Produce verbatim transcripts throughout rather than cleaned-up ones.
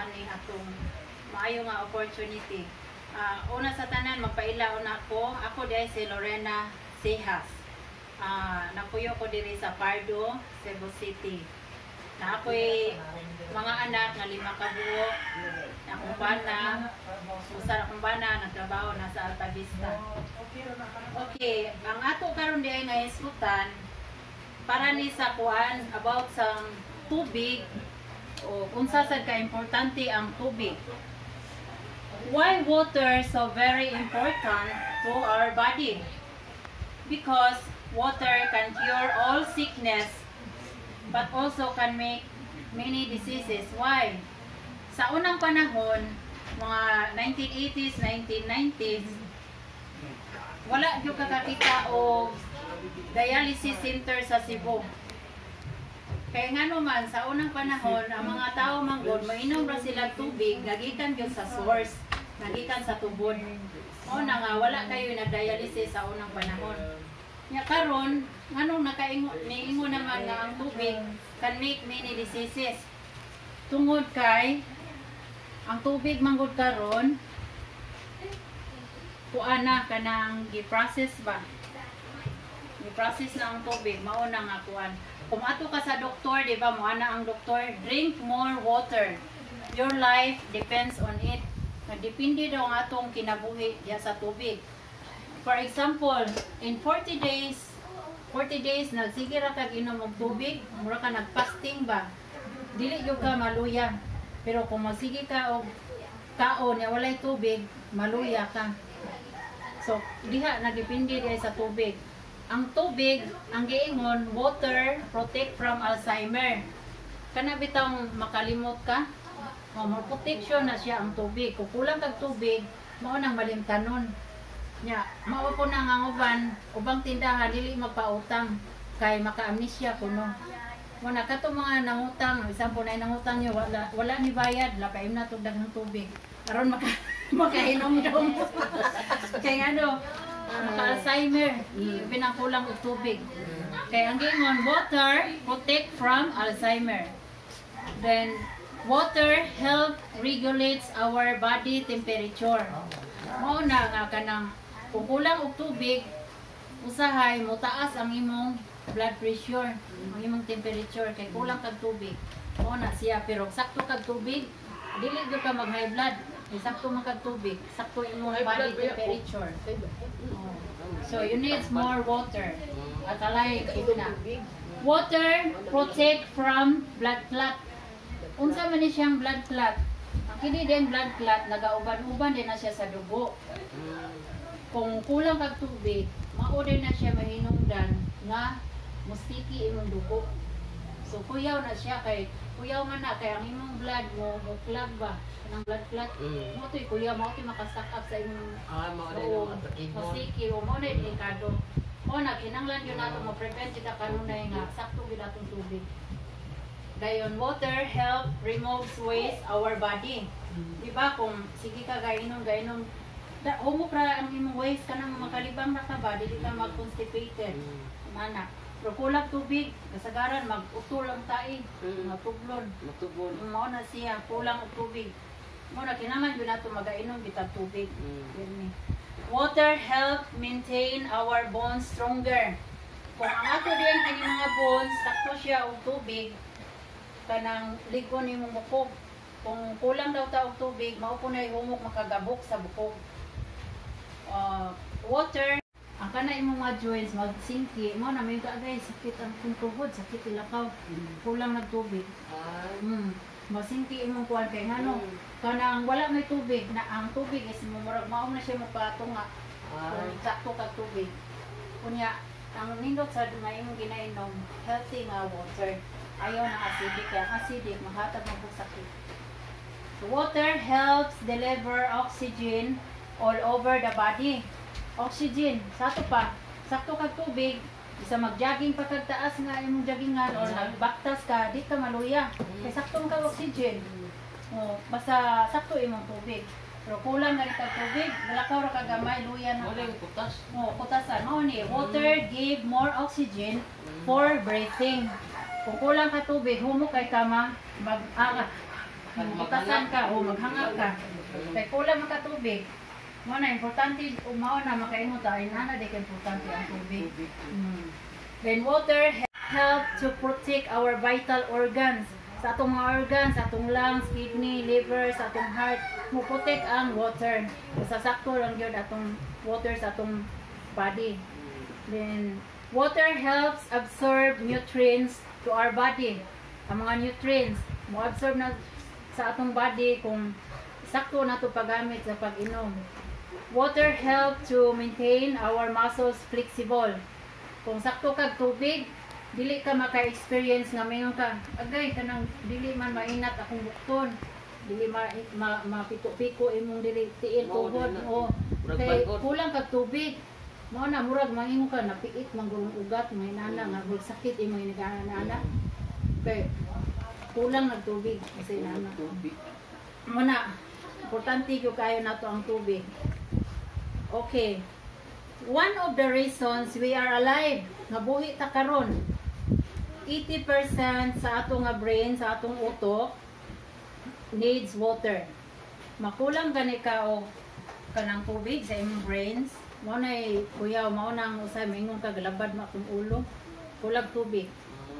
ani atong maayo nga opportunity. Uh, una sa tanan, magpailaon ako. Ako dahil si Lorena Sejas. Uh, napuyo ko diri sa Pardo, Cebu City. Na ako'y mga anak nga lima ka buok. Akong bana, usa akong bana, nagtrabaho na sa Alta Vista. Okay, ang ato karon diay nga iskutan para ni sa kuan about sa tubig o unsa sad ka importante ang tubig. Why water so very important to our body? Because water can cure all sickness but also can make many diseases. Why? Sa unang panahon, mga nineteen eighties, nineteen nineties, wala yung kakakita o dialysis center sa Cebu. Kaya nga naman, sa unang panahon, ang mga tao manggod, mainom ra sila tubig, nagikan yun sa source, nagikan sa tubod. O na nga, wala kayo nag-dialysis sa unang panahon. Nya karon, anong nakaingo, niingo naman nga ang tubig can make many diseases. Tungod kay, ang tubig manggod karon, kuana ka nang gi-process ba? Gi-process na ang tubig, mauna nga kuan. Kung ato ka sa doktor, di ba, mo ana ang doktor, drink more water. Your life depends on it. Depende daw ang atong kinabuhi diya sa tubig. For example, in forty days, forty days, nagsige ra kag inom og tubig, mura ka nag-fasting ba? Dili gyud ka maluya. Pero kung magsige ka og kaon ya walay tubig, maluya ka. So, diha nagdepende diya sa tubig. Ang tubig, ang giingon, water protect from Alzheimer. Kana bitang makalimot ka, o more protection na siya ang tubig. Kung kulang kag tubig, mao nang malimtanon. Nya, mao po nang ang uban, ubang tindahan dili magpautang kay maka-amnesia kuno. Mo na kato mga nangutang, isang po na nangutang niyo wala wala ni bayad, lapaim na tug daghang tubig. Aron maka makainom-dom. Kay ano, maka-Alzheimer, pinangkulang og tubig. Kaya ang gingon, water protect from Alzheimer. Then, water help regulates our body temperature. Mao na nga kanang kung kulang og tubig, usahay mo taas ang imong blood pressure, ang imong temperature kay kulang kag tubig. Mao na siya, pero sakto kag tubig, dili gyud ka mag high blood. Kay sakto man kag tubig, sakto imong body temperature. Oh. So you need more water. At alay na. Water protect from blood clot. Unsa man ni siyang blood clot? Ang kini din blood clot nagauban-uban din na siya sa dugo. Kung kulang kag tubig, mao din na siya mahinungdan nga mustiki imong dugo. So kuyaw na siya kay kuyaw man na kay ang imong blood mo mo clot ba? Kanang blood clot. Mm. Mo toy kuyaw mo toy maka-stack up sa imong ah mao din ang mustiki o mo na delikado. O na kinanglan yun nato mo prevent kita kanunay nga sakto gid atong tubig. Dayon, water help removes waste our body. Mm. Diba kung sige ka gainom, gainom, humok ra ang imong waste ka nang makalibang na ka ba, dili ka mag-constipated. Mm. Mana. Pero kulang tubig, kasagaran, mag-utol ang taig, mm. matublon. Matublon. Mao na siya, kulang og tubig. Mao na kinahanglan yun nato magainom bitag tubig. Mm. Water help maintain our bones stronger. Kung ang ato diyan kini mga bones, sakto siya og tubig, kanang ligon nimo bukog. Kung kulang daw ta og tubig, mao po na humok makagabok sa bukog. Uh, water, ang kana imong mga joints magsingki, mo na may kaagay sakit ang tuhod, sakit ilakaw. Kulang ng tubig. Mm. Masingki imong kuan kay ngano, kanang wala may tubig, na ang tubig is murag mao na siya magpatunga. Kung sakto kag tubig. Kunya, ang nindot sa may imong ginainom, healthy nga water. Ayaw na acidic, kaya acidic, mahatag mo po sakit. So, water helps deliver oxygen all over the body. Oxygen, sato pa, sakto kag tubig, isa mag-jogging pa kag taas nga imong joggingan or nagbaktas ka, di ka maluya. Kaya sakto kag oxygen. O, basta sakto imong tubig. Pero kulang nga kag tubig, nalakaw ra kag gamay, luya na. Wala yung putas. O, putasan. Mao ni, water give more oxygen for breathing. Kung kulang ka tubig, humok kay kama, mag, ah, Butasan ka o maghangak ka. Kay kulang man ka tubig. Mo na importante umao na makaingon ta ay nana de importante ang tubig. Mm. Then water help to protect our vital organs. Sa atong mga organs, sa atong lungs, kidney, liver, sa atong heart, mo protect ang water. Sasakto lang yun atong water sa atong body. Then water helps absorb nutrients to our body. Ang mga nutrients mo absorb na sa atong body kung sakto na to paggamit sa pag-inom. Water help to maintain our muscles flexible. Kung sakto kag tubig, dili ka maka-experience nga mayon ka agay kanang dili man mainat akong bukton, dili ma, ma, mapito-piko imong dili tiil tuhod o kay kulang kag tubig. Mao na murag mangingon ka napiit manggulong ugat may nana nga gul sakit imong inigana kay kulang ng tubig kasi nana. Mo na importante gyud kayo nato ang tubig. Okay. One of the reasons we are alive, nga buhi ta karon, eighty percent sa atong nga brain, sa atong utok needs water. Makulang gani ka o kanang tubig sa imong brains, mo na kuyaw, mao nang usay mingon ka galabad ma atong ulo, kulang tubig.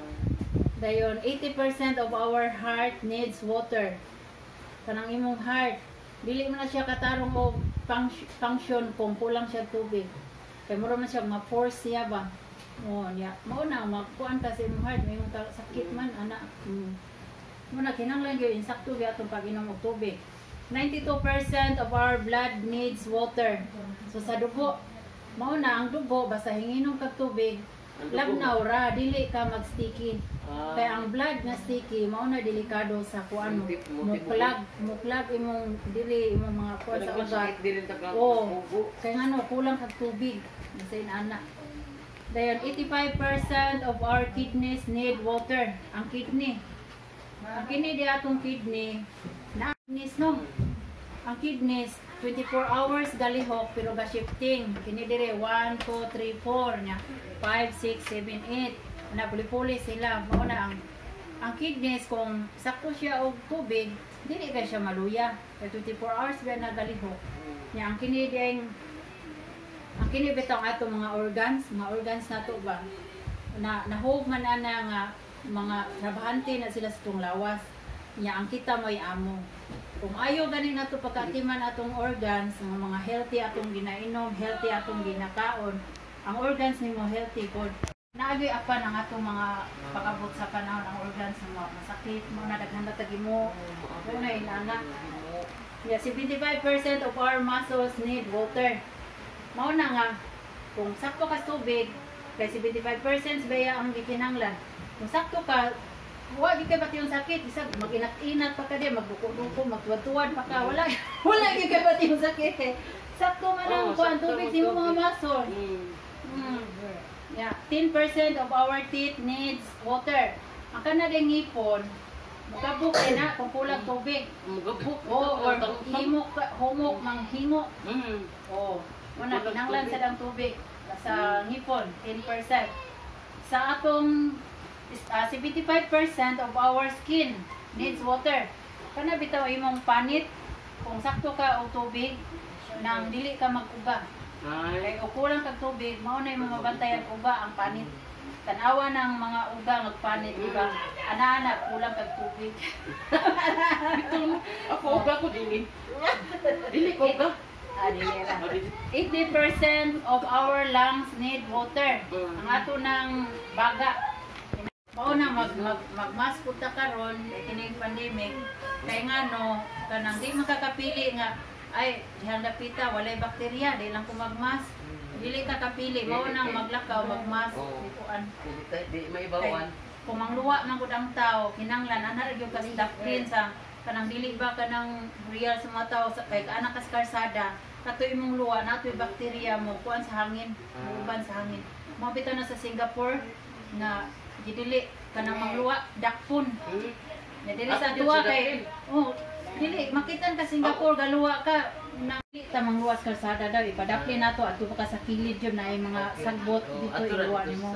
Dayon eighty percent of our heart needs water. Kanang imong heart, dili man na siya katarong o function kung kulang siya tubig. Kaya mura man siya ma-force siya ba. O niya, mao na magkuan ka sa imong heart, may imong sakit man ana. Mm. Muna kinahanglan gyud insakto gyud atong pag-inom og tubig. ninety-two percent of our blood needs water. So sa dugo, mao na ang dugo basta hinginom kag tubig, labnaw ra, dili ka mag-sticky. Ah. Kaya ang blood nga sticky, mao na delikado sa kuan mo. Muklag, muklag imong dili imong mga kuan sa ugat. Oh, kaya ngano kulang kag tubig, bisan ana. Dayon eighty-five percent of our kidneys need water. Ang kidney. Ang kidney di atong kidney na kidneys no. Ang kidneys twenty-four hours galihok pero ga shifting. Kini dire one, two, three, four nya. five, six, seven, eight. Na puli-puli sila. Mao na ang ang kidneys kung sakto siya og tubig, dili ka siya maluya. Kaya twenty-four hours ba nagalihok. Nya ang kini ding ang kini bitong ato mga organs, mga organs nato ba na nahog man ana nga mga trabahante na sila sa tong lawas. Nya ang kita mo'y amo. Kung ayo gani nato pagkatiman atong organs, nga mga healthy atong ginainom, healthy atong ginakaon, ang organs nimo healthy pod. Naagi apan ang atong mga pagabot sa panahon ang organs mo masakit mo na daghan na tagimo. Una inana. Yeah, seventy-five percent of our muscles need water. Mao na nga kung sakto ka tubig, kay seventy-five percent baya ang gikinahanglan. Kung sakto ka, wa di kay bati yung sakit, isa maginat-inat pa ka di, magduko-duko, magtuwad-tuwad pa ka, wala wala di kay bati yung sakit. Sakto man ang kuan tubig sa imong mga muscle. Mm. Yeah, ten percent of our teeth needs water. Ang kana ding ngipon, mugabok na kung kulang tubig. Mugabok. Oh, or himok, humok, manghingo. Mm. Oh, muna kinahanglan sa lang tubig sa ngipon, ten percent. Sa atong uh, seventy-five percent of our skin needs water. Kana bitaw imong panit, kung sakto ka og tubig, nang dili ka mag-uga. Kay o kulang kag tubig, mao na imong mabantayan uga ang panit. Tanawa ng mga uga nagpanit, di ba? Ana-ana kulang kag tubig. Ako uga ko dili. Dili ko uga. Ah, dili ra. eighty percent of our lungs need water. Ang ato ng baga. Mao na mag mag magmask pud ta karon kay pandemic. Kay ngano kanang di makakapili nga ay dihang dapita walay bakterya di lang ko magmas. Dili ka kapili mao nang maglakaw magmas kuan. Di may bawan. Kung mangluwa man gud ang tawo kinanglan ana ra gyud kasi dapkin sa kanang dili ba kanang real sa mga tawo sa kay ana kas karsada katoy imong luwa natoy bakterya mo kuan sa hangin, uban sa hangin. Mao bitaw na sa Singapore na gidili kanang mangluwa dakpon. Na dili sa duwa kay oh dili makitan ka Singapore galuwa ka na ta mangluwas kalsada daw ipadapli nato adto pa ka sa kilid jud na ay mga sagbot dito iluwa nimo.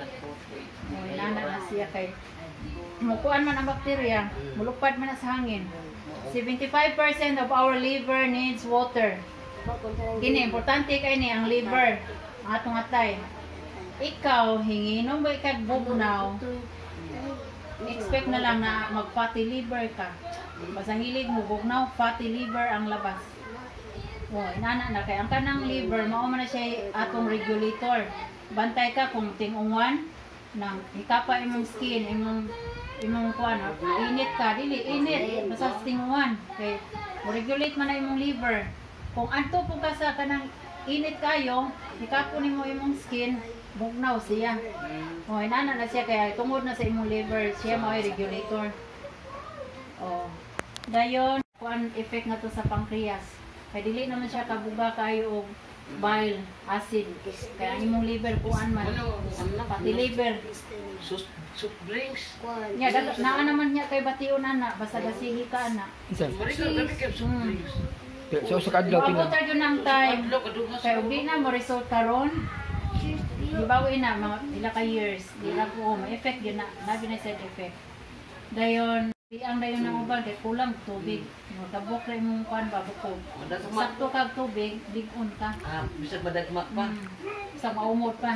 Oh inana na siya kay mukuan man ang bakterya mulupad man na sa hangin. seventy-five percent of our liver needs water. Kini importante kay ni ang liver, ang atong atay. Ikaw hinginom ba kag bugnaw? Expect na lang na mag fatty liver ka. Basta hilig mo bugnaw, fatty liver ang labas. Oh, inana na kay ang kanang liver mao man na siya atong regulator. Bantay ka kung ting-ungwan nang ikapa imong skin, imong imong kuan, init ka, dili init basta ting-ungwan kay mo regulate man na imong liver. Kung anto po ka sa kanang init kayo, ikapo nimo imong skin, bugnaw siya. Oh, inana na siya kaya tungod na sa imong liver, siya mao ay regulator. Oh. Dayon, kuan effect na to sa pancreas. Kaya dili naman siya kabuga kayo og bile acid. Kaya ang imong liver kuan man. Pati liver. Sus, soup drinks. Nya dapat naa naman niya kay bation ana basta gasihi ka ana. Marika kami kay soup drinks. So sa kadlaw tingnan. Mabutar yun ang time. Adlaw kaduha Kaya ug di na mo result karon. Di bawi na mga ila ka years. Di na po may effect yun na. Labi na side effect. Dayon ang dayon ng uban kay kulang tubig. Magabok ra imong kuan ba bukog. Sakto kag tubig, ligon ka. Ah, bisag madagma pa. Mm. Sa maumot pa.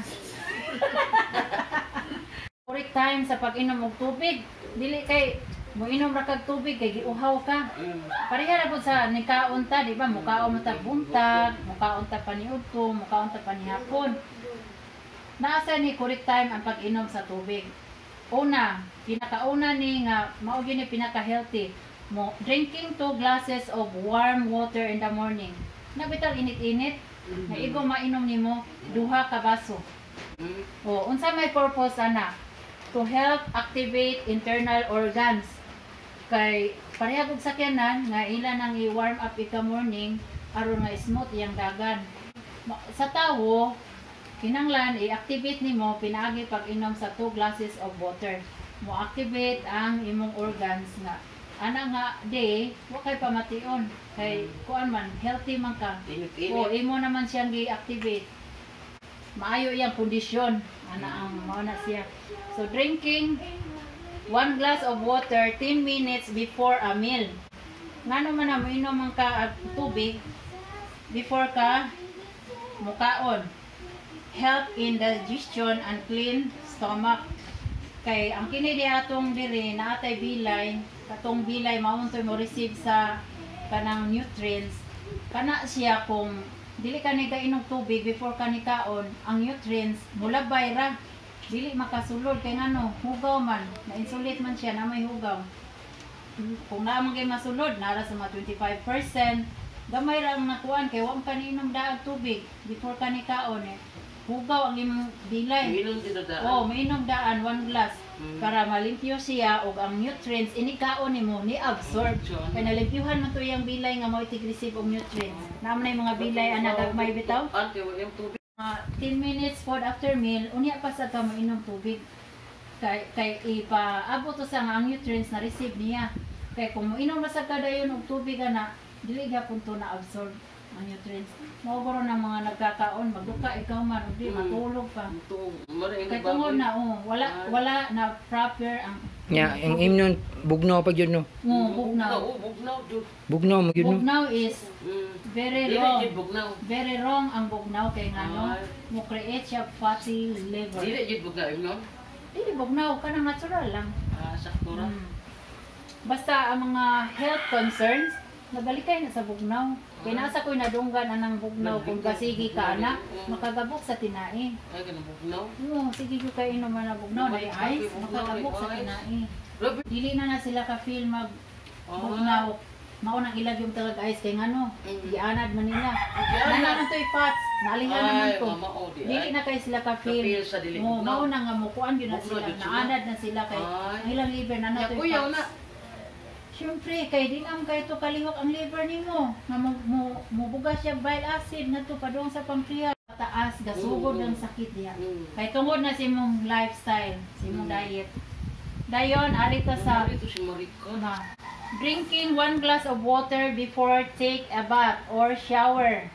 Correct time sa pag-inom og tubig. Dili kay mo inom ra kag tubig kay giuhaw ka. Mm. Pareha ra pud sa nikaon ta, di ba? Mukaon mo ta buntag, mukaon ta paniudto, mukaon ta panihapon. Naasa ni correct time ang pag-inom sa tubig. Una, pinakauna ni nga mao gyud ni pinaka-healthy. Mo drinking two glasses of warm water in the morning. Nabital init-init, na igo mainom nimo duha ka baso. Mm. O unsa may purpose ana? To help activate internal organs. Kay pareha kog sakyanan nga ila nang i-warm up ika morning aron nga smooth iyang dagan. Ma- Sa tawo, kinanglan i-activate nimo pinaagi pag-inom sa two glasses of water. Mo activate ang imong organs nga ana nga day wa kay pamation kay kuan man healthy man ka. Init-init. O imo naman siyang gi-activate. Maayo iyang kondisyon ana ang mao na siya. So drinking one glass of water ten minutes before a meal. Ngano man na moinom man ka og tubig before ka mukaon. Help in digestion and clean stomach. Kay ang kini di atong diri na atay bilay, katong bilay maun to mo receive sa kanang nutrients. Kana siya kung dili ka ni kainom tubig before ka ni kaon, ang nutrients mulabay ra. Dili makasulod kay ngano, hugaw man, na insulate man siya na may hugaw. Kung naa man kay masulod, nara sa mga twenty-five percent. Gamay ra ang nakuan kay wa man kaninom daag tubig before ka ni kaon eh. Hugaw ang imong bilay. Minum dito daan. Oh, mainom daan one glass Mm. para malimpyo siya og ang nutrients inikaon nimo ni absorb. Kay nalimpyuhan man to iyang bilay nga mao tig-receive og nutrients. Naman na yung mga bilay ana gagmay bitaw. Ante wa yung tubig. Uh, ten minutes food after meal, unya pa sa ka mainom tubig. Kay kay ipaabot to sa nga ang nutrients na receive niya. Kay kung moinom ra sa kada yun og tubig ana, dili gyapon to na absorb ang nutrients. Mao guro na mga nagkakaon, magduka ikaw man ug di Mm. matulog pa. Tuong mara yung Kay tungod na oh, wala Ah. wala na proper ang Nya ang imnon bugnaw pa gyud no. ngo bugnaw. Oo, bugnaw jud. Bugnaw mo gyud no. Bugnaw is Mm. very Dili wrong. jud bugnaw. Very wrong ang bugnaw kay ngano Ay. mo create siya fatty liver. Dili jud bugnaw imnon. Dili bugnaw kanang natural lang. Ah, sakto ra. Mm. Basta ang mga health concerns nabalikay na sa bugnaw. Kaya nasa ko'y nadunggan anang bugnaw kung kasigi ka anak, makagabok sa tinai. Ay kana bugnaw. Oo, sige ko kayo naman na bugnaw na ice, makagabok sa tinai. Grabe. Dili na na sila ka-feel mag Ah. bugnaw. Mao nang ilag yung talaga ice kay ngano, Mm. gianad man nila. Gianad. Nana man to'y pots, nalingan naman Ay, ko. mama, oh, di Dili ay. na kay sila ka-feel. Ka-feel sa dili Oo, bugnaw. mao na nga mo kuan yun na Bugnaw sila, yun sila. naanad na sila kay Ay. ang ilang liver na Ya na to'y kuyaw pots. na. Siyempre, kay di naman kayo to kalihok ang liver nimo. Nga mo, mo, mubuga siya bile acid na to padung sa pancreas. Taas, gasugod Mm. ang sakit niya. Mm. Kay tungod na si mong lifestyle, si mong Mm. diet. Dayon, ari ta sa Ito si Marika. na, drinking one glass of water before take a bath or shower.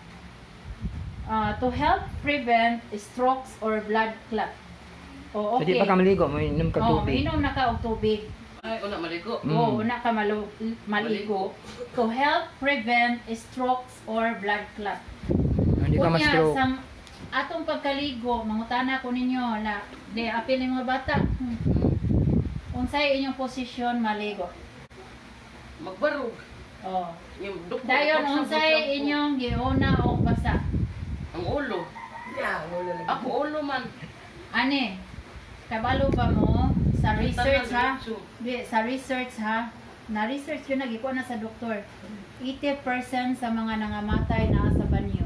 Uh, to help prevent strokes or blood clot. O, Pwede okay. pa ka maligo mo inom ka Oh, tubig. mainom na ka og tubig. Ay, una maligo. Mm. O, una ka malu- maligo. To help prevent strokes or blood clot. Hindi ka Kunya, ma-stroke. sa atong pagkaligo, mangutana ko ninyo na di apil ng mga bata. Hmm. Unsay inyong posisyon maligo? Magbarog. Oh. Yung dukot. Dayon baksa, unsay baksa, inyong giuna o basa? Ang ulo. Ako ulo man. Ani, kabalo ba mo sa research ha? Tanang Di, sa research ha? Na-research yun, nagikuha na sa doktor. eighty percent sa mga nangamatay na sa banyo.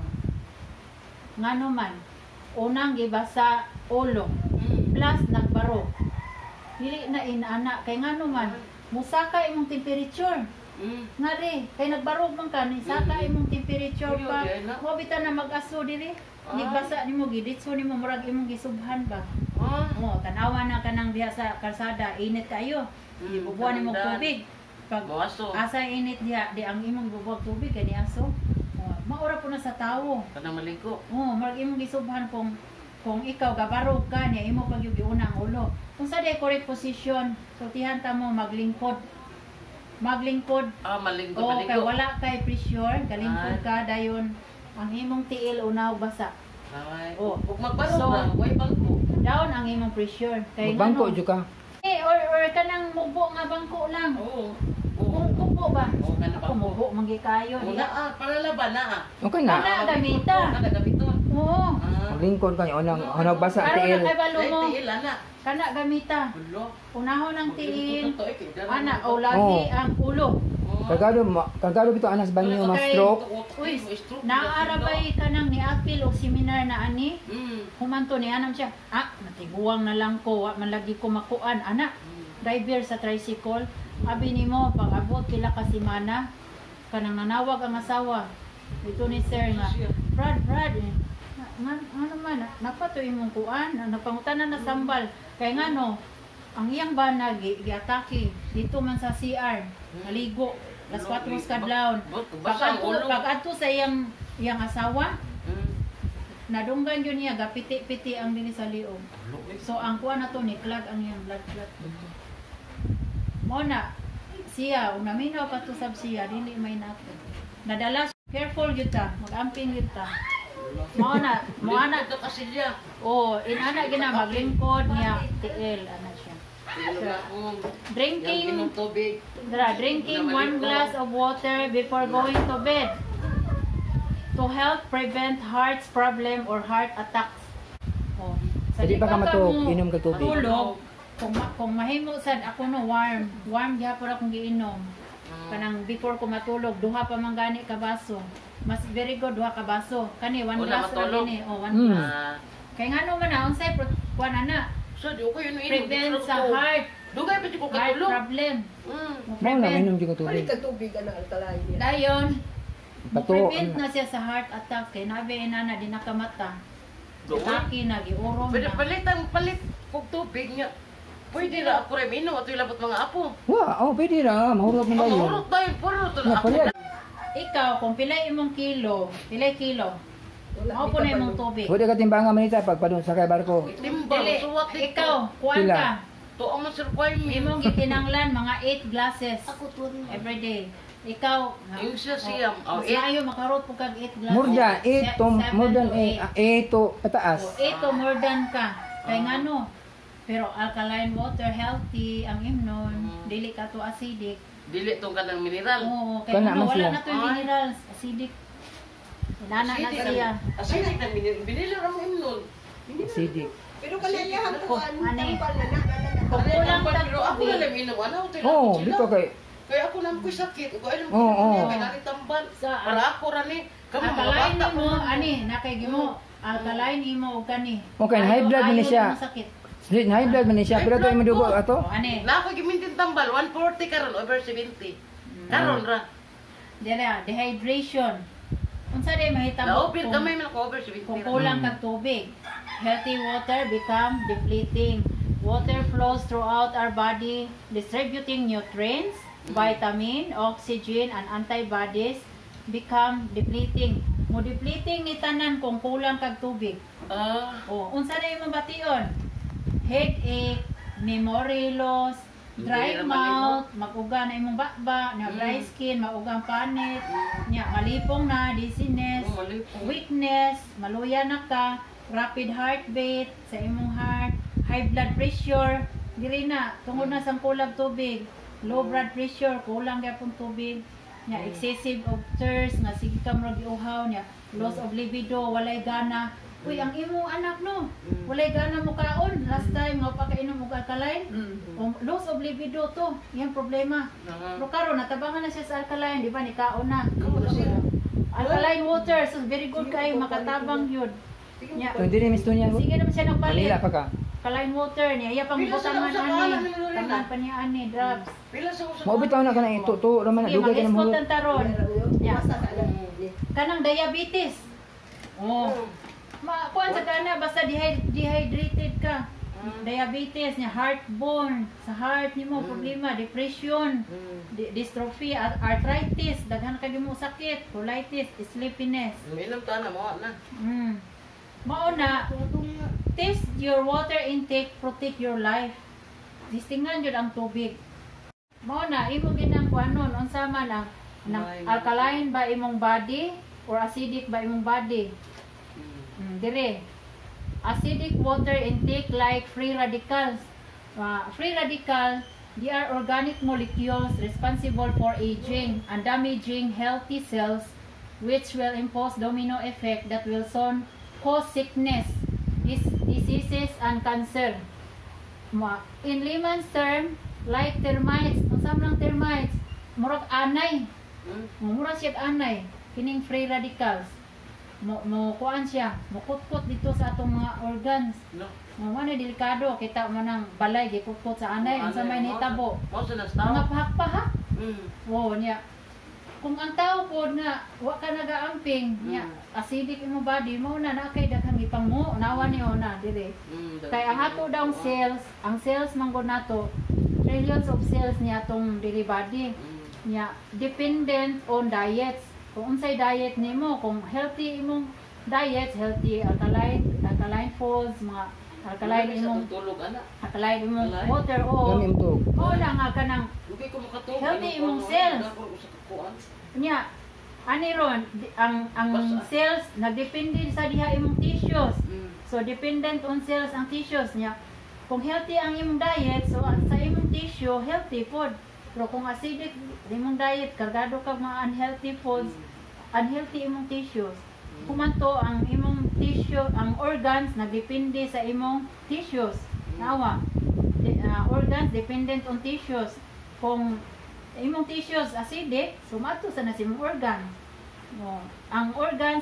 Ngano man, unang gibasa ulo, Mm. plus nagbaro. Dili na inana, kay ngano man, musaka imong temperature. Mm. Nga ri, kay nagbarog man ka, ni saka imong temperature Uyo, pa. di na. Mo bitan na mag-aso diri. Ah. Nigbasa nimo giditso nimo murag imong gisubhan ba. Ah. Oh, tanawa na kanang diha sa kalsada, init kayo. Mm, Bubuan nimo kalandan. tubig. Pag Bawaso. asa init diha, di ang imong bubuag tubig kani aso. Oh, maura po na sa tawo. Kanang maligo. Oh, murag imong gisubhan kung kung ikaw gabarog ka niya imo pag yung giuna ang ulo. Kung sa day correct position, sultihan ta mo maglingkod. Maglingkod. Ah, maligo, Oh, maligo. kay wala kay pressure, kalingkod Ay. ka dayon ang imong tiil unaw basa. Ay. Oh. Huwag magbarog So, na. Huwag bangko. Down ang imong pressure. Kay Magbangko ngano? jud ka. Eh, or, or kanang mubo nga bangko lang. Oo. Kung mubo ba? Oo, kana Ako bangko. mubo, manggi kayo. Wala Diha. ah, pangalaba na ah. Okay na. Wala. gamita. Kada gamiton. Oo. Ah. Maglingkod ka unang unang basa Karon tiil. na kay balo Ay, mo. tiil, ana. Kana gamita. Ulo. Unahon ang tiil. Ito, eh, kaya Ana, dala o mo. lagi Oo. ang ulo. Oo. Kagado ma- kagado bito anas banyo ma Okay. stroke. Uy, stroke. naarabay ka nang ni-apil o seminar na ani. Mm. Humanto ni anam siya. Ah, natiguang na lang ko. Wa man lagi ko makuan. Ana, driver sa tricycle. Abi nimo pag abot pila ka semana kanang nanawag ang asawa. Dito ni sir nga. Brad, Brad. Eh. Nga, nga naman, napato imong kuan, napangutanan na sambal. Kay nga no, ang iyang bana gi giatake dito man sa C R, naligo. Las kwatro sa kadlawon. Pag Basa ang adto, ulo. pag adto sa iyang iyang asawa, Mm. nadunggan yun niya gapiti-piti ang dili sa liog. So ang kuan na to ni clog ang iyang blood clot. Mo na siya unaminaw pa to sab siya dili may nato. Nadala siya. Careful gyud ta, mag-amping gyud ta. Mo na, mo ana. Ito kasi siya. Oh, inana gina maglingkod niya tiil ana siya. Wala akong- Drinking, Yung inom tubig. dra, drinking one glass of water before going to bed to help prevent heart problem or heart attacks. Oh, sa Di pa ka di matug, mo inom ka tubig. Tulog, kung, ma- kung mahimo sad ako no warm, warm gyapon akong giinom. Kanang before ko matulog, duha pa man gani ka baso. Mas very good duha ka baso. Kani one Wala glass ra matulog. gini. Oh, one Mm. glass. Ah. Kay ngano man na unsay pro- kuan ana? So, di ko yun inom. Prevent sa heart, Dugay pa di ko heart katulog. problem. Mm. Mo Mao na prevent. minom jud ka tubig. Balik ka tubig ka na alkaline niya. Dayon, Bato, prevent ano. na siya sa heart attack kay nabi inana di nakamata. Doon. Taki na giurong Pwede na. palitan, palit kog tubig niya. Pwede na ako rin inom at ilabot mga apo. Wa, oh pwede ra, mahurot mo Ang dayon. urot tayo, puro to Na na ako. pala. Ikaw kung pila imong kilo, pila kilo? Wala, Mao di po ka na imong balo. tubig. Pwede ka timbangan manita pag padung sakay barko. Timbang, Dili, suwat dito. ikaw, kuan Pila? ka. To ang mas requirement. Imong gikinanglan mga eight glasses every day. Ikaw, Yung siya siyam. oh, Oh, mas eight. maayo makarot po kag eight glasses. More than Se- eight to seven more than to eight, eight. eight to pataas. Oh, eight to more than ka. Kay Ah. ngano? Pero alkaline water healthy ang imnon, Mm. dili ka to acidic. Dili tong kanang mineral. Oo, kay Kana ano, man wala siya. na to yung Ay. minerals, acidic. Inana na Acidic siya. ang- Acidic na binili. Binili ra mo imnon. Acidic. Pero kalayahan ko, ano, Ano eh? tampal na na, na, na, Kung Ano kulang yung tag pero ako tubig. na lang inom. Ano? Tila Oh, ko sila. dito kay Kaya ako naman ko'y sakit. Ko alam ko Oo, na oo. kaya nani tambal. Sa- Para ako rani. Kamu mga Alkaline bata mo, ko. ani, nakay gimo. Alkaline imo og kani. Okay, high blood man ni Ayaw- siya. ayaw mo sakit. Street high blood man ni siya, pero to High yung dugo blood ato. O, ani. Na ako gimintin tambal. one forty karon over seventy. Karon ra. Dira, dehydration. Unsa day mahitabo Laopir kung, kamay man ako over seventy. kung ra. kulang Mm. kag tubig. Healthy water become depleting. Water flows throughout our body, distributing nutrients, vitamin, oxygen, and antibodies become depleting. Mo depleting ni tanan kung kulang kag tubig. Ah. O, unsa na imong bation? Headache, memory loss, dry Hindi na mouth, mag-uga na imong bakba, na dry Mm. skin, mag-ugang panit, nya malipong na, dizziness, Oh, malipong. weakness, maluya na ka, rapid heartbeat sa imong heart, high blood pressure, diri na tungod na sang kulang tubig, low blood pressure, kulang gyapon tubig, nya Mm. excessive of thirst, nga sige ka murag giuhaw, nya loss of libido, walay gana. Uy, ang imong anak no, Mm. walay gana mo kaon, last time nga pa kainom og alkaline. Mm. Um, loss of libido to, yan problema. Aha. Pero karon natabangan na siya sa alkaline, di ba ni kaon na. Kaon na siya. Alkaline water, so very good kayo makatabang yun. Nya, Kung hindi rin misto niya, sige naman siya nagpalit. Manila pa ka. Alkaline water niya, iya pang Pila sa butangan usa ka ani. anak ni Lorena? Tanan pa niya ani drops. Pila sa usa. Maubitaw na ka na ito. To, raman na. Sige, Dugay ka na mag-escort mo. ang taron. Ya. Basta ka lang. Kanang diabetes. Oh. Ma, kuan sa kana basta dehy- dehydrated ka. Diabetes niya, heartburn, sa heart nimo Mm. problema, depression, di- dystrophy, ar- arthritis, daghan ka mo sakit, colitis, sleepiness. Minum ta na mo na. Mm. Mao na, test your water intake, protect your life. Distingan jud ang tubig. Mao na, imo ginang kuanon, unsa man ang nang Ay, alkaline ba imong body or acidic ba imong body? Mm, dire. Acidic water intake like free radicals. Uh, free radical, they are organic molecules responsible for aging and damaging healthy cells, which will impose domino effect that will soon cause sickness, dis- diseases, and cancer. Ma- In layman's term, like termites, unsa man ang termites? Murag anay. Mura siya anay, kining free radicals. Mo mo kuan siya, mukutkot dito sa atong mga organs. No. Mo man delikado kita man ang balay gikutkot sa anay unsa may nitabo. Mo sa Mga nastaw. pahak-pahak. Mm. Wo niya. Kung ang tao pod nga wa ka nagaamping, niya acidic imong body mo na na kay daghang ipangmo, nawa niyo na dire. Mm. Kay ang ato daw cells, ang cells man gud nato, trillions of cells niya tong dili body. Nya dependent on diets. Kung unsay diet nimo, kung healthy imong diet, healthy alkaline, alkaline foods, mga alkaline imong tulog ana. alkaline imong Alkaline? water o Yan yung to. o lang nga kanang Dugay ko makatulog. Healthy imong cells. nya ani ron di- ang ang Basta. cells nagdepende sa diha imong tissues. Mm. So dependent on cells ang tissues niya. Kung healthy ang imong diet, so ang- sa imong tissue healthy food. Pero kung acidic imong diet, kargado kag mga unhealthy foods, unhealthy imong tissues. Kumanto ang imong tissue, ang organs nagdepende sa imong tissues. Nawa. De, ah, organs dependent on tissues. Kung imong tissues acidic, sumato sa na sa imong organ. No. Ang organs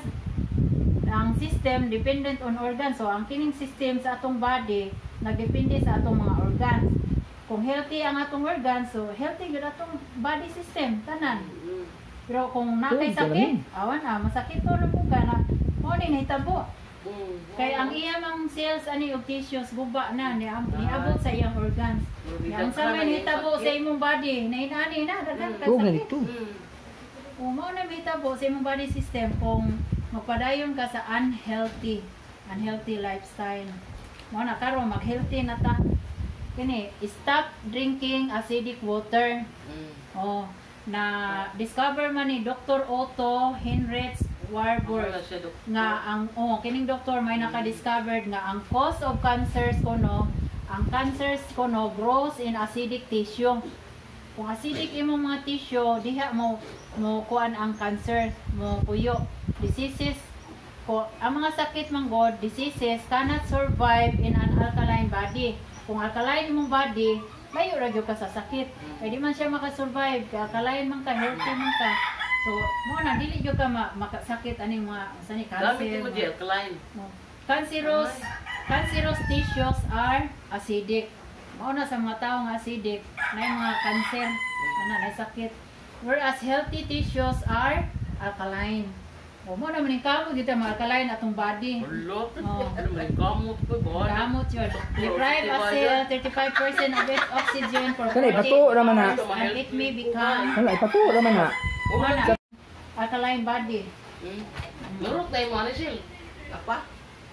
ang system dependent on organs. So ang kining system sa atong body nagdepende sa atong mga organs. Kung healthy ang atong organs, so healthy gyud atong body system tanan. Mm. Pero kung nakay Good, sakit, galing. awan na masakit to lang ka na mo ni nahitabo. Mm. Kay ang iyang cells ani og tissues guba na ni niabot sa iyang organs. Yang sa may nahitabo sa imong body, nainani na daghan ka Huwag na sakit. dito. Mm. Kung mao na mahitabo sa imong body system kung magpadayon ka sa unhealthy, unhealthy lifestyle. Mao na karon mag-healthy na ta. Kini, stop drinking acidic water. Mm. Oh, na discover man ni Doctor Otto Heinrich Warburg Wala siya, Dok. nga ang oh kining doktor may naka-discovered nga ang cause of cancers kuno, ang cancers kuno grows in acidic tissue. Kung acidic imong mga tissue, diha mo mo kuan ang cancer, mo puyo. Diseases ko ang mga sakit man god, diseases cannot survive in an alkaline body. Kung alkaline imong body, layo ra gyud ka sa sakit. Kaya di man siya makasurvive, kaya alkaline man ka, healthy man ka. So, mo na dili gyud ka ma makasakit aning mga sa ni Gamit cancer. mo di alkaline. No. Cancerous, cancerous tissues are acidic. Mao na sa mga tao nga acidic, na yung mga cancer, ana na sakit. Whereas healthy tissues are alkaline. O mo na maning kamot dito mga alkaline atong body. Ulo. Oh. Ano man kamot ko ba? Gamot yun. Deprive a cell thirty-five percent of its oxygen for Kani, forty bato raman na. hours and it may become Wala, ipato raman na. ano, alkaline body. Mm. Lurok tayo mo ano sil. Apa?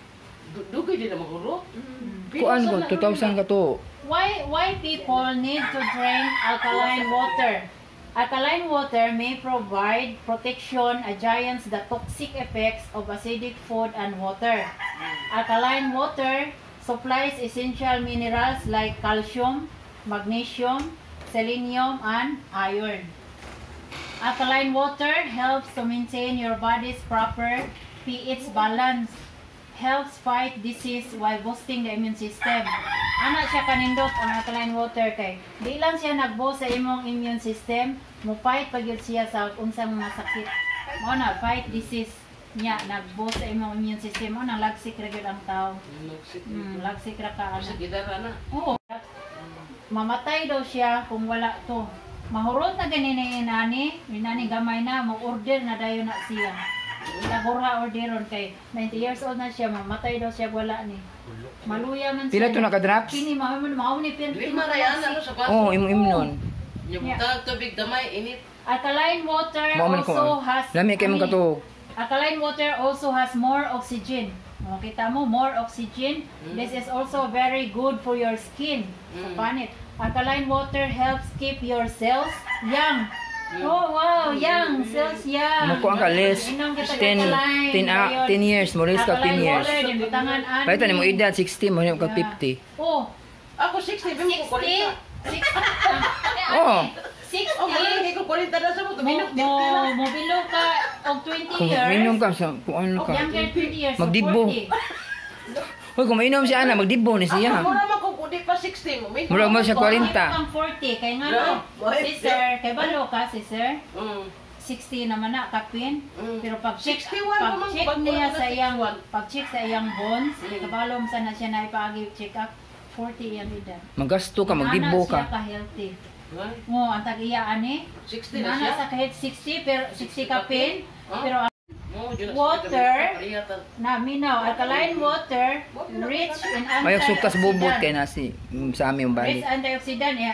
Du- Dugay din na maguro. Kuan ko two thousand ka to. Why why people need to drink alkaline water? Alkaline water may provide protection against the toxic effects of acidic food and water. Alkaline water supplies essential minerals like calcium, magnesium, selenium, and iron. Alkaline water helps to maintain your body's proper pH balance, helps fight disease while boosting the immune system. Ana siya kanindot ang alkaline water kay di lang siya nag-boost sa imong immune system, mo fight pagyud siya sa unsang mga sakit. Mo na fight disease niya nag-boost sa imong immune system. Mo na lagsik ra gyud ang tao. Hmm, lagsik ra ka ana. Sa gidara na. Oo. Mamatay daw siya kung wala to. Mahurot na ganini inani, inani gamay na, mo-order na dayon na siya. Nagurha orderon kay ninety years old na siya, mamatay daw siya wala ni. Maluya man Pila to naka-drops? Kini mao mao ni pin. Lima ra yan ano sa baso. Oh, imo imo nun. Yung butang tubig damay init. Alkaline water Mao man ko. also has Lami kay mong ani, kato. Alkaline water also has more oxygen. O, kita mo, more oxygen. This is also very good for your skin. Sa panit. Alkaline water helps keep your cells young. Oh, wow, young. Cells young. Mo ko ang kalis. Inom kita ten alkaline. ten ah, Dayon. ten years mo ris ka ten Alkaline years. water, din butangan ani. Pahita ni mo edad sixty mo ka Yeah. fifty. Oh, Ako sixty, bimo ko sixty. kwalita. sixty. Oh. sixty. Oh, hindi ko kwalita na sa mo. Mo, Tuminok mo, mo below ka og twenty Kung years. minom ka sa kung ano ka. Younger twenty years. so Magdibo. forty. Hoy, kung mainom siya ana magdibo ni siya. Ako mura man kung kundi pa sixty mo. May Mura mo siya Kung forty. ang forty, kay nga no, si sir, kay balo ka si sir, Mm. sixty naman na kapin. Mm. Pero pag check, sixty-one pag naman, check pag niya wala sa na iyang, sixty-one. pag check sa iyang bones, Mm. kabalom sa na siya na ipaagi check up, forty yung edad. Magasto ka magdibo Ana siya ka. ka healthy. Ay, Mo, ang tag-iya ani, sixty na nana siya. sa kahit sixty, pero sixty kapin, Ah. pero Oh, yun na Water. siya. Pariyatan. na minaw, alkaline water, rich in Ay sukas bubot antioxidant. kay nasi mm, sa aming Rich balik. antioxidant, yeah.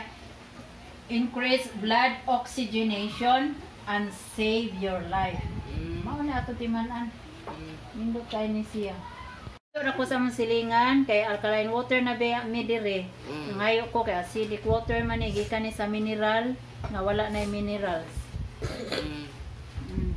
Increase blood oxygenation and save your life. Mm. Mao na ato timan-an. Mm. Nindot kay ni siya. Ito ako sa mga silingan kay alkaline water na ba mi dire. Mm. Ngayo ko kay acidic water man ni gikan ni sa mineral nga wala na minerals. Mm. Mm.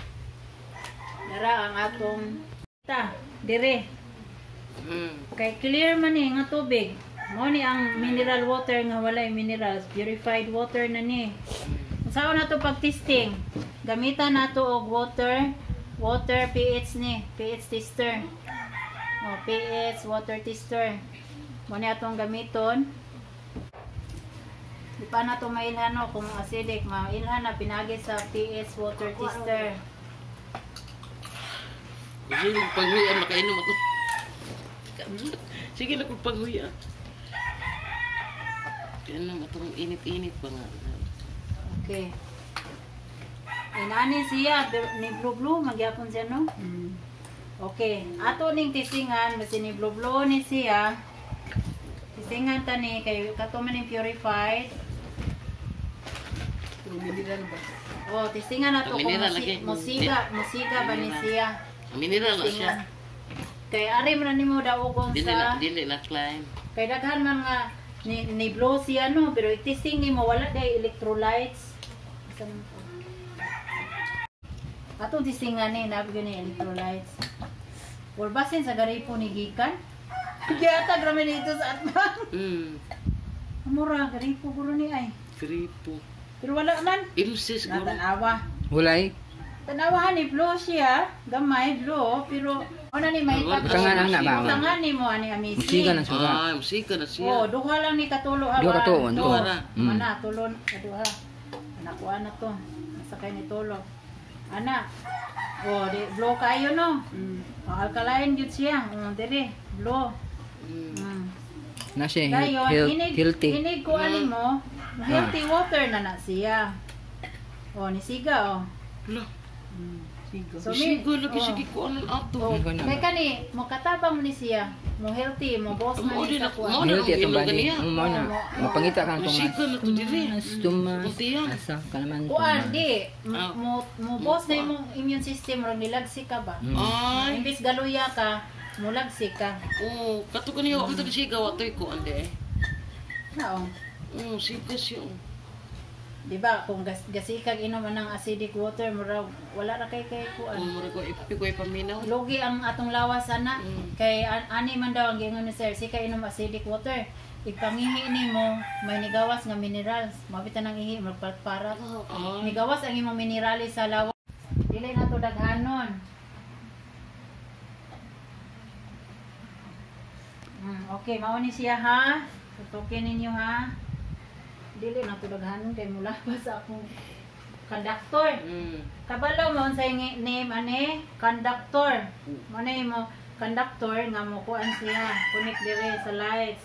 Dara ang atong ta dire. Mm. Kay clear man ni nga tubig. Mao ni ang mineral water nga walay minerals, purified water na ni. Saan na to pag-testing? Gamitan na to og water, water pH ni, pH tester. O, pH, water tester. Mo ni atong gamiton. Di pa na to mailhan no, kung acidic, mailhan na pinagi sa pH water tester. Sige, paghuyan, makainom ako. Sige na kung paghuyan. Kaya naman itong init-init pa nga. Okay. Inani siya, pero ni blue blue, magyapon siya no? Okay. Ato ning tisingan, basi ni blue blue ni siya. Tisingan ta ni, kay kato man ni purified. Oh, tisingan na to kung Mineral musi, lagi. musiga, musiga ba ni siya. Mineral na siya. Tisingan. Kay ari man ni mo daw ugong Dili na, sa dili na climb. kay daghan man nga ni ni blow siya no, pero itising ni mo wala day electrolytes. Asa man to? Atong tisingan ni nabigyan ni electrolytes. Or basin sa garipo ni gikan. Giyata grabe dito sa atbang. Hmm. Mura garipo guro ni ay. Tripo. Pero wala man. Ilsis guro. Natanawa. Walay. Tanawahan ni blow siya, gamay blow, pero ano ni may Wala. tag- Tangan na ba? Tangan ni mo ani amazing. Musiga na sura. Ah, musika na Oh, siya. duha lang ni katulo awan. Duha ka tuon, Duha tuon. ra. Mm. Mana tulon duha. Anak ko ana to. Nasakay ni tulo. Ana. Oh, di blow kayo no. Mm. Oh, alkaline jud siya. Mm, dire, blow. Hmm. Mm. Na siya Dayon, health, inig, healthy. inig ko ani mo. Healthy water na na siya. Oh, ni siga oh. Lo. So, Sigo lagi oh. sa kikuanan ato. Oh, Ano ka na? kay kani mo katabang ni siya. Mo healthy, mo boss na Mo ni din sa ako. kuwan. Mo na Healthy ang atong ilong body. ganiya. Ang mo na. Mapangita ka itong Musika na to diri. Tumas, tumas. Kuntiyan. Asa ka naman. Kuan tumas. di Ah. mo mo boss na imong immune system ro nilagsi ka ba? Mm. Ay. Imbis galuya ka, Mulag sika. Oo, kato ka niyo, ang taga-sigaw, ato'y ko, ande. Naong. Oo, sigas yun. Di ba kung gas gasikag inom ng acidic water mura wala ra kay kay Oo, kuan. mura ko, ipi ko ipaminaw. Lugi ang atong lawas ana. Mm. Kay an ani man daw ang gingon ni sir, sika inom acidic water. Ipangihi nimo may nigawas nga minerals. Mabitan ang ihi magpatpara. Ah, Nigawas ang imong minerales sa lawas. Dili na to daghanon. Mm, okay, mao ni siya ha. Tutukin ninyo ha. Dili na to daghanon kay mula pa sa akong conductor. mm. Kabalo mo sa name ane conductor. Mo na mo conductor nga mo kuan siya. Connect dire sa lights.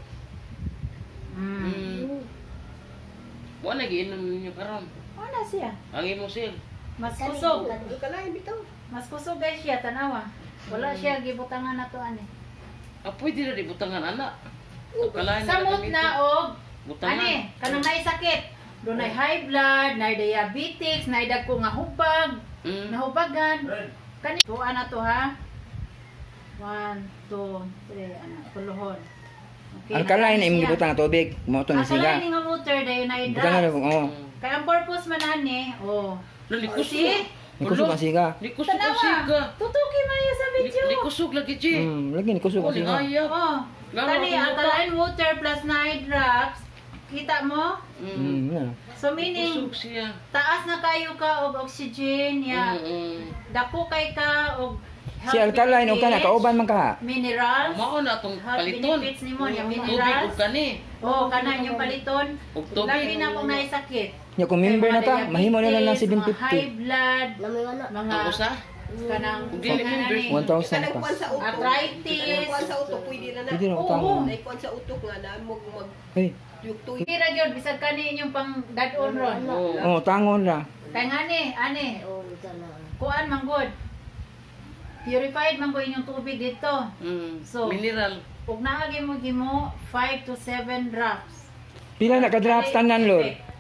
Mm. Mm. Wala giinom ninyo karon. Ano siya? Ang imo sil. Mas kusog. Alkalain bitaw. Mas kusog guys siya tanawa. Wala siya gibutangan nato ani. Ah, pwede na di butangan anak. Kalain Samot na og butangan. ani kanang may sakit. Dunay high blood, nay diabetes, nay dagko nga hubag, Mm. nahubagan. Kani tuwa na to ha. One, two, three, ano, puluhon. Alkaline na imong siya. gibutang nga tubig, mo to ni siga. Alkaline nga water dayon nay Butang na drugs. oh. Kaya ang purpose man ani, oh. Likusog. See? Ni kusog ang siga. Likusog ang Tanawa. siga. Tutuki mayo sa video. Li- Likusog lagi, Chi. Hmm, lagi ni kusog Oh, ang siga. ayap. Oh. Laro Kani ako alkaline water plus night drops. Kita mo? Mm. Hmm, yan. So meaning Likusog siya. taas na kayo ka og oxygen ya. Mm, mm. Dako kay ka og Si alkaline o kana kauban man ka. minerals. Mao na itong Health paliton. benefits nimo yung Tubig minerals. ug kani. Oh, kana yung paliton. Ug tubig. Lagi na akong naisakit. Nya kung member na ka, mahimo na lang ng seven Mga high fifty. blood, Lamay wala. mga Ang usa? kanang Dili member. kanang one thousand Kanang pa. kuan sa utok. Arthritis. Kanang kuan sa utok pwede na na. Pwede na Oo. utang. Nay kuan sa utok nga na mo mag Hey, yuktoy. Kira gyud bisag kani inyong pang dadon ron. Oo. oh, tangon ra. Kay ngani, ani, kuan man good. Purified man ko inyong tubig dito. Mm. So, Mineral. Ug naa gyud mo gimo five to seven drops. Pila na ka drops tanan lord?